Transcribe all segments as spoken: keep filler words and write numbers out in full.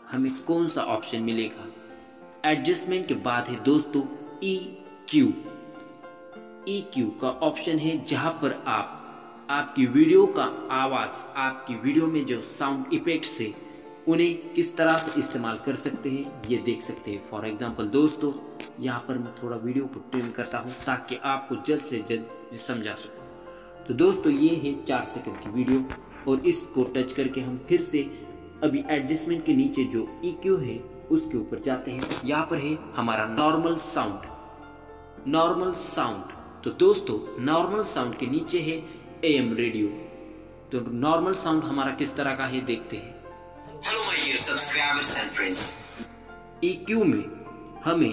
हमें कौन सा ऑप्शन मिलेगा। एडजस्टमेंट के बाद है दोस्तों ई क्यू। ई क्यू का ऑप्शन है जहां पर आप आपकी वीडियो का आवाज, आपकी वीडियो में जो साउंड इफेक्ट्स है उन्हें किस तरह से इस्तेमाल कर सकते हैं ये देख सकते हैं। फॉर एग्जांपल दोस्तों यहाँ पर मैं थोड़ा वीडियो को ट्रिम करता हूँ ताकि आपको जल्द से जल्द समझा सकूं। तो दोस्तों ये है चार सेकंड की वीडियो और इसको टच करके हम फिर से अभी एडजस्टमेंट के नीचे जो ई क्यू है उसके ऊपर जाते हैं। यहाँ पर है हमारा नॉर्मल साउंड। नॉर्मल साउंड तो दोस्तों नॉर्मल साउंड के नीचे है ए एम रेडियो। तो नॉर्मल साउंड हमारा किस तरह का है देखते हैं। Hello my dear subscribers and friends. E Q में हमें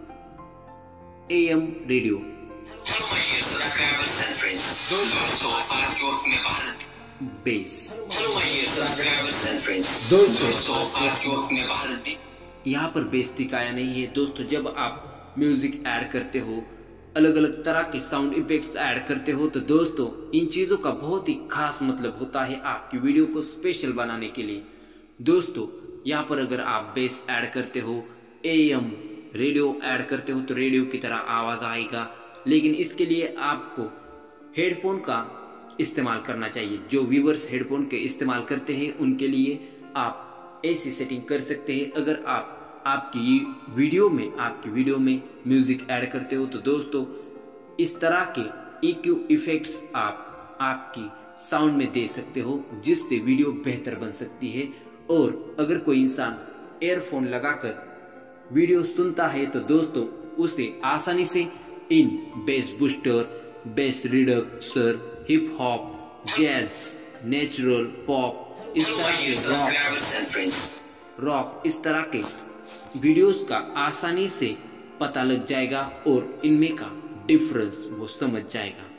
A M radio. Hello my dear subscribers and friends. दोस्तों आज के वक्त में Bharat bass. Hello my dear subscribers and friends. दोस्तों आज के वक्त में भारत यहाँ पर बेस दिखाया नहीं है दोस्तों। जब आप म्यूजिक ऐड करते हो, अलग अलग तरह के साउंड इफेक्ट्स ऐड करते हो तो दोस्तों इन चीजों का बहुत ही खास मतलब होता है आपकी वीडियो को स्पेशल बनाने के लिए। दोस्तों यहाँ पर अगर आप बेस ऐड करते हो, ए एम रेडियो ऐड करते हो तो रेडियो की तरह आवाज आएगा, लेकिन इसके लिए आपको हेडफोन का इस्तेमाल करना चाहिए। जो व्यूअर्स हेडफोन के इस्तेमाल करते हैं उनके लिए आप ऐसी सेटिंग कर सकते हैं। अगर आप आपकी वीडियो में आपकी वीडियो में म्यूजिक ऐड करते हो तो दोस्तों इस तरह के ई क्यू इफेक्ट्स आप आपकी साउंड में दे सकते हो जिससे वीडियो बेहतर बन सकती है। और अगर कोई इंसान एयरफोन लगाकर वीडियो सुनता है तो दोस्तों उसे आसानी से इन bass booster, bass reducer, hip hop, jazz, natural, pop, इस तरह के रॉक रॉक इस तरह के वीडियोस का आसानी से पता लग जाएगा और इनमें का डिफरेंस वो समझ जाएगा।